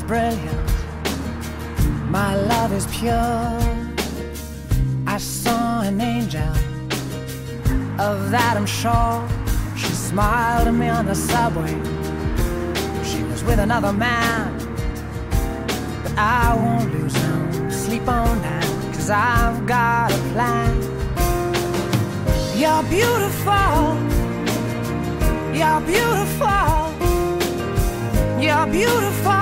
brilliant, my love is pure. I saw an angel, of that I'm sure. She smiled at me on the subway. She was with another man, but I won't lose no sleep on that, 'cause I've got a plan. You're beautiful, you're beautiful, you're beautiful.